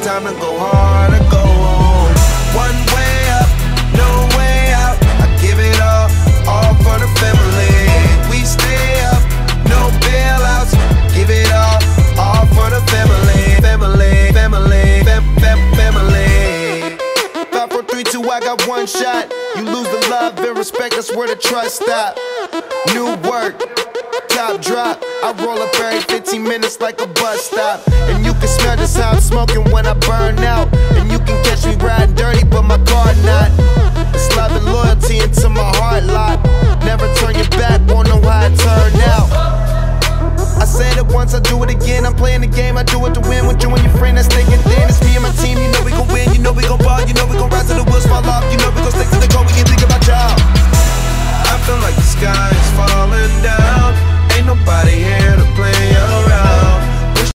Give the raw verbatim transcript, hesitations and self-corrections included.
time to go hard or go home. One way up, no way out. I give it all, all for the family. We stay up, no bailouts. Give it all, all for the family. Family, family, fam, fam, family. Five, four, three, two, I got one shot. You lose the love and respect, that's where the trust stop. New work, top drop. I roll up every fifteen minutes like a bus stop. And you can smell just how I'm smoking when I burn out. And you can catch me riding dirty, but my car not. It's love and loyalty into my heart lot. Never turn your back, won't know how it turned out. I said it once, I do it again. I'm playing the game, I do it to win. With you and your friend, that's thinking thin. It's me and my team, you know we gon' win. You know we gon' ball, you know we gon' rise till the wheels fall off. You know we gon' stick to the goal, we ain't think about y'all. I feel like the sky is falling down. Ain't nobody here to play around.